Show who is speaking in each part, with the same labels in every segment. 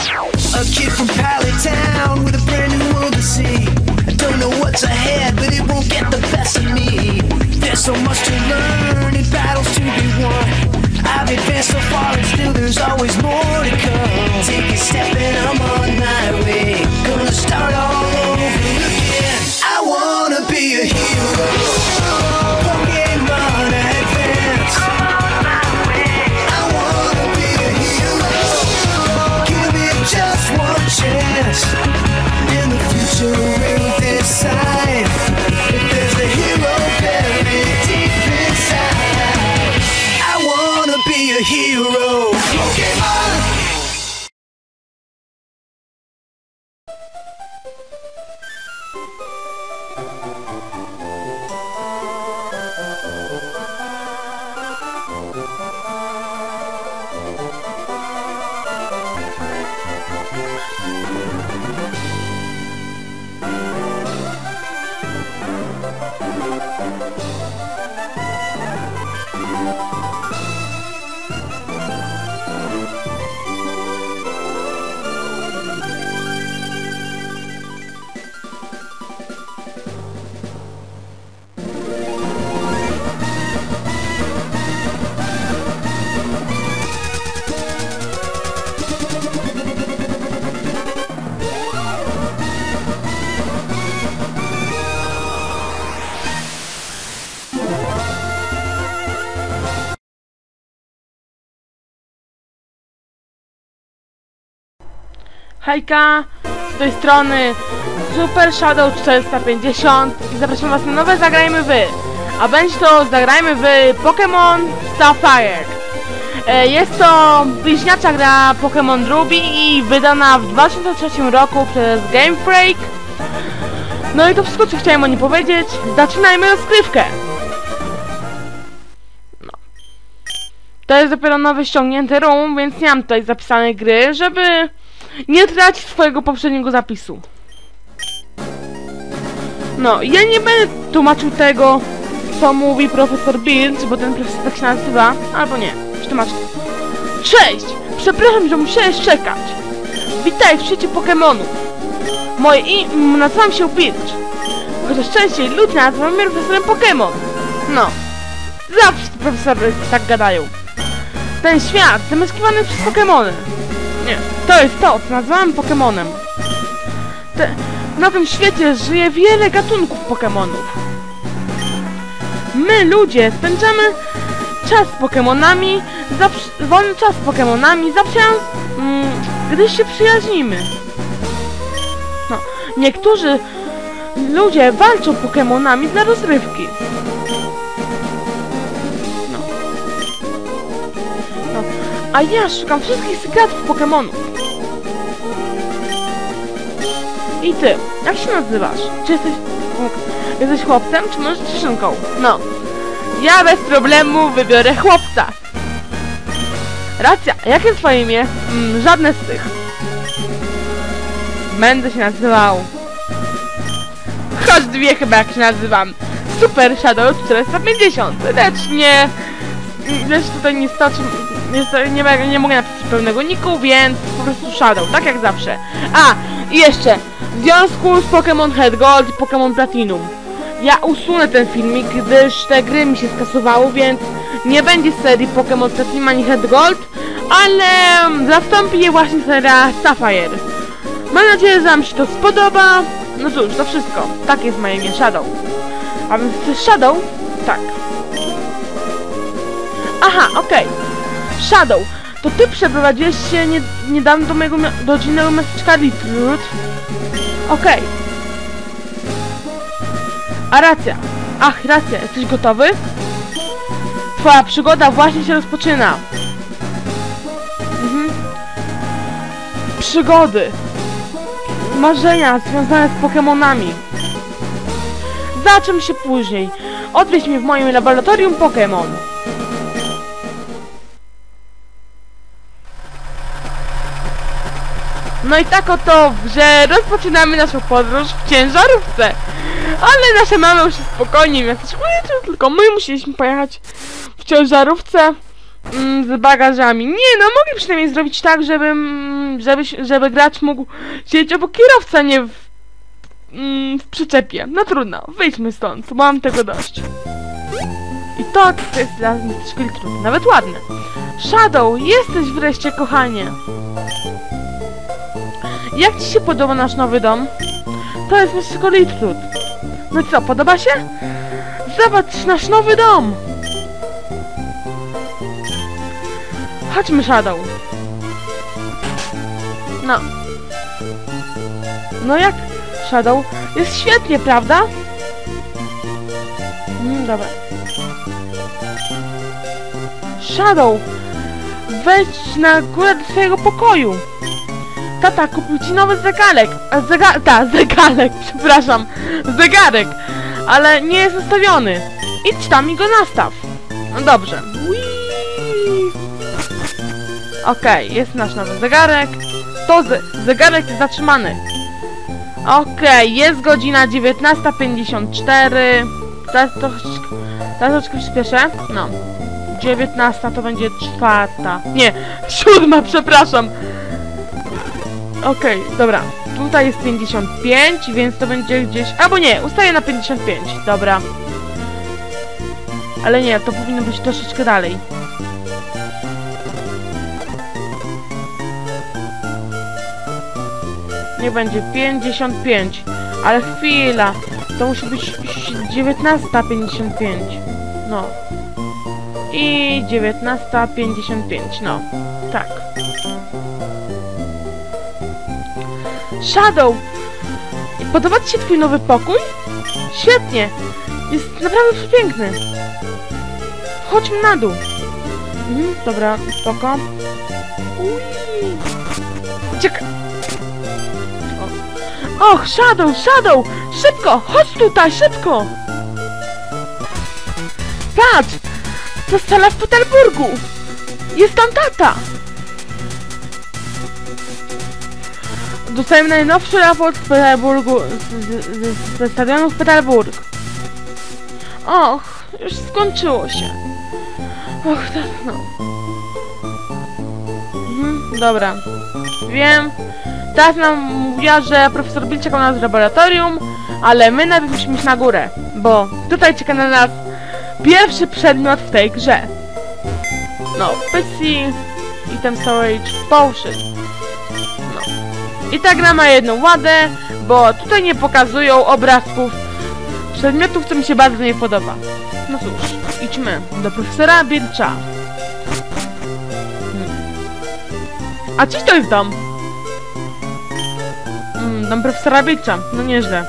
Speaker 1: A kid from Pallet Town with a brand new world to see. I don't know what's ahead, but it won't get the best of me. There's so much to learn and battles to be won. I've advanced so far and still there's always more to come. Take a step and I'm on my way. Gonna start all over again. I wanna be a hero. Pokemon Advance. I wanna be a hero. Give it just one chance. In the future we'll decide if there's a hero buried deep inside. I wanna be a hero. Pokemon.
Speaker 2: Hejka, z tej strony Super Shadow 450 i zapraszam was na nowe Zagrajmy Wy. A będzie to Zagrajmy Wy Pokémon Sapphire. Jest to bliźniacza gra Pokémon Ruby i wydana w 2003 roku przez Game Freak. No i to wszystko, co chciałem o niej powiedzieć. Zaczynajmy rozgrywkę. No. To jest dopiero nowy ściągnięty room, więc nie mam tutaj zapisanej gry, żeby nie tracić swojego poprzedniego zapisu. No, ja nie będę tłumaczył tego, co mówi profesor Birch, bo ten profesor tak się nazywa, albo nie, przetłumaczę. Cześć! Przepraszam, że musiałeś czekać. Witaj w świecie Pokemonów. Nazywam się Birch. Chociaż częściej ludzie nazywają mnie profesorem Pokemon. No, zawsze profesory tak gadają. Ten świat zamieszkiwany przez Pokemony. Nie, to jest to, co nazywamy Pokemonem. Na tym świecie żyje wiele gatunków Pokemonów. My, ludzie, spędzamy czas z Pokemonami, wolny czas z Pokemonami, gdy się przyjaźnimy. No, niektórzy ludzie walczą Pokemonami dla rozrywki. A ja szukam wszystkich sekretów Pokemonów. I ty, jak się nazywasz? Czy jesteś chłopcem, czy może dziewczynką? No, ja bez problemu wybiorę chłopca. Racja, jakie jest twoje imię? Żadne z tych. Będę się nazywał... Choć dwie chyba jak się nazywam. Super Shadow 450, lecz tutaj nie starczy... Nie mogę napisać pełnego niku, więc po prostu Shadow, tak jak zawsze. A, i jeszcze, w związku z Pokémon Head Gold i Pokémon Platinum, ja usunę ten filmik, gdyż te gry mi się skasowały, więc nie będzie serii Pokémon Platinum ani Head Gold, ale zastąpi je właśnie seria Sapphire. Mam nadzieję, że wam się to spodoba. No cóż, to wszystko. Tak jest moje imię, Shadow. A więc to jest Shadow? Tak. Aha, okej. Shadow, to ty przeprowadziłeś się niedawno do mojego rodzinnego miasteczka Littlewood? Okej. A racja. Ach, racja, jesteś gotowy? Twoja przygoda właśnie się rozpoczyna. Przygody. Marzenia związane z Pokemonami. Zaczniemy się później. Odwiedź mnie w moim laboratorium Pokémon. No i tak oto, że rozpoczynamy naszą podróż w ciężarówce. Ale nasze mamy już spokojnie, jak tylko my musieliśmy pojechać w ciężarówce. z bagażami. Nie, no mogli przynajmniej zrobić tak, żeby gracz mógł siedzieć obok kierowca, nie w przyczepie. No trudno, wyjdźmy stąd, mam tego dość. I to jest dla Mistyczki Litrud, nawet ładne. Shadow, jesteś wreszcie, kochanie. Jak ci się podoba nasz nowy dom? To jest Mistyczka Litrud. No co, podoba się? Zobacz nasz nowy dom! Chodźmy, Shadow. No. No jak, Shadow? Jest świetnie, prawda? Dobra. Shadow! Wejdź na górę do swojego pokoju. Tata kupił ci nowy zegarek. Zegarek, przepraszam. Zegarek. Ale nie jest ustawiony. Idź tam i go nastaw. No dobrze. Okej, jest nasz nowy zegarek. To zegarek jest zatrzymany. Okej, jest godzina 19:54. Teraz troszeczkę przyspieszę. No. 19 to będzie 4. Nie, 7, przepraszam. Okej, dobra. Tutaj jest 55, więc to będzie gdzieś... Albo nie, ustaję na 55. Dobra. Ale nie, to powinno być troszeczkę dalej. Nie będzie 55. Ale chwila. To musi być 19:55. No. I 19:55. No. Tak. Shadow! Podoba ci się twój nowy pokój? Świetnie! Jest naprawdę przepiękny. Chodźmy na dół. Dobra, spoko. Uciekaj! Och, Shadow! Szybko! Chodź tutaj, szybko! Patrz! To sala w Peterburgu! Jest tam tata! Dostałem najnowszy raport z Peterburgu, ze stadionu w Peterburg. Och, już skończyło się. Och, tak, no. Dobra. Wiem. Teraz nam mówiła, że profesor Bill czekał na nas w laboratorium, ale my najpierw musimy iść na górę, bo tutaj czeka na nas pierwszy przedmiot w tej grze. No, PC, Item Storage, Potion. No. I ta gra ma jedną wadę, bo tutaj nie pokazują obrazków przedmiotów, co mi się bardzo nie podoba. No cóż, idźmy do profesora Bircha. A czyś to jest dom? Dom profesora Bircha, no nieźle.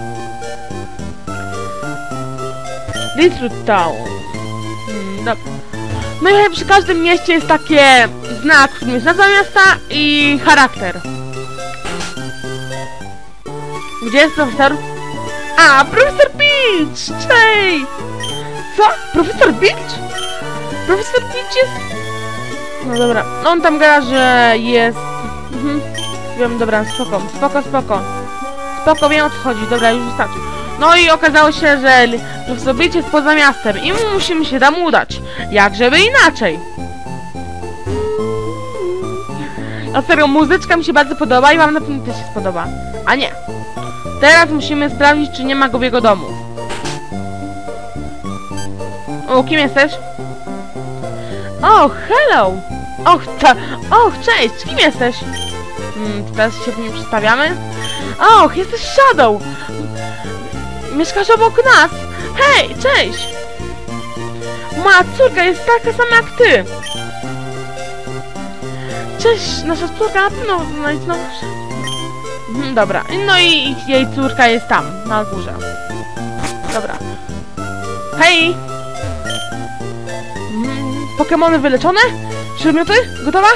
Speaker 2: Litrud Town. Dobra. No i przy każdym mieście jest takie znak, w którym jest nazwa miasta i charakter. Gdzie jest profesor? A, profesor Birch! Cześć! Co? Profesor Birch? Profesor Birch jest... No dobra, no on tam gra, że jest... Wiem, dobra, spoko, wiem o co chodzi, dobra, już wystarczy. No i okazało się, że profesor Birch jest poza miastem i musimy się tam udać. Jak żeby inaczej. A serio, muzyczka mi się bardzo podoba i mam na pewno też się spodoba. A nie. Teraz musimy sprawdzić, czy nie ma go w jego domu. O, kim jesteś? O, hello! Och, cześć! Kim jesteś? Teraz się w nim przedstawiamy. Och, jesteś Shadow! Mieszkasz obok nas! Hej, cześć! Moja córka jest taka sama jak ty! Cześć, nasza córka na pewno... No i znowu... Dobra, no i jej córka jest tam, na górze. Dobra. Hej! Pokemony wyleczone? Przedmioty? Gotowa?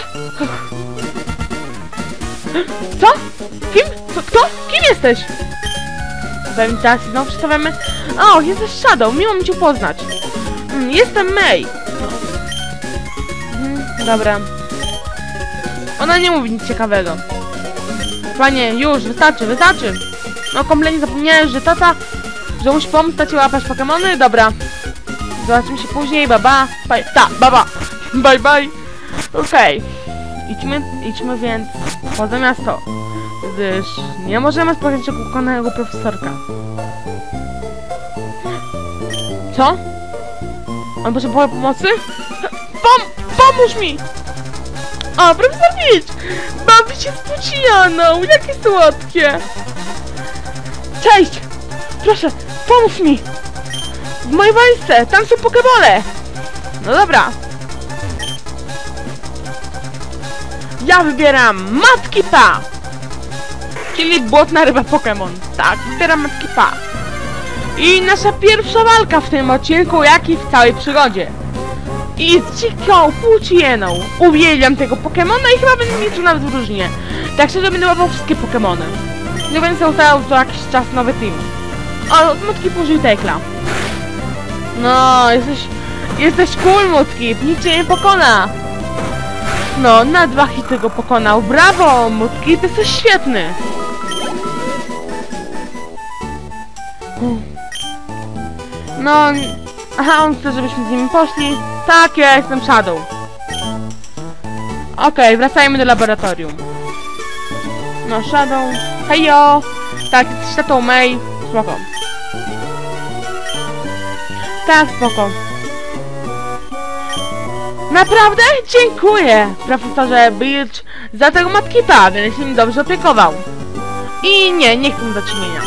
Speaker 2: Co? Kim? Kto? Kim jesteś? Daj mi teraz znowu przedstawiamy. O, jesteś Shadow, miło mi cię poznać. Jestem May. Dobra. Ona nie mówi nic ciekawego. Panie, już, wystarczy. No kompletnie zapomniałem, że tata, że musi pomóc tacie łapać Pokemony. Dobra. Zobaczymy się później, baba. Baba. Bye bye. Okej. Idźmy więc poza miasto. Gdyż nie możemy spotkać się ukochanego profesorka. Co? On potrzebuje pomocy? Pomóż mi! O, profesor Peach! Bawi się z Puccianą! Jakie słodkie! Cześć! Proszę, pomóż mi! W mojej walizce! Tam są pokebole! No dobra. Ja wybieram Matki Pa! Czyli błotna ryba Pokémon. Tak, wybieram Matki Pa. I nasza pierwsza walka w tym odcinku, jak i w całej przygodzie. I z dziką Puccianą. Uwielbiam tego Pokemona i chyba będę mieć nawet w drużynie. Tak szczerze będę łapał wszystkie Pokemony. Nie będę ustawiał co jakiś czas nowy team. O, Mudkip użyj Tekla. No, jesteś cool, Mudkip, nikt cię nie pokona. No, na 2 hity go pokonał. Brawo, Mudkip, jesteś świetny. No, aha, on chce, żebyśmy z nimi poszli. Tak, ja jestem Shadow. Okej, wracajmy do laboratorium. No, Shadow. Hejo! Tak, jesteś tatą May. Spoko. Tak, spoko. Naprawdę? Dziękuję, profesorze Peach, za tego Mudkipa, będę się nim dobrze opiekował. I nie chcę mu zaczynienia.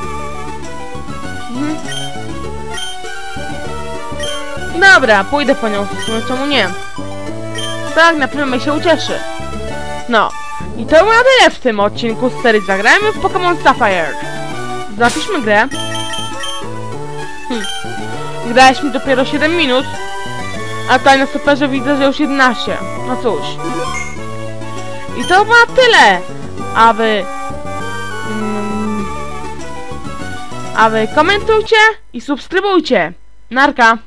Speaker 2: Dobra, pójdę po nią, w sumie czemu nie? Tak, na pewno mnie się ucieszy. No, i to było na tyle w tym odcinku z serii Zagrajmy w Pokémon Sapphire. Zapiszmy grę. Grałeś mi dopiero 7 minut, a tutaj na stoperze widzę, że już 11. No cóż. I to było na tyle. A wy komentujcie i subskrybujcie. Narka.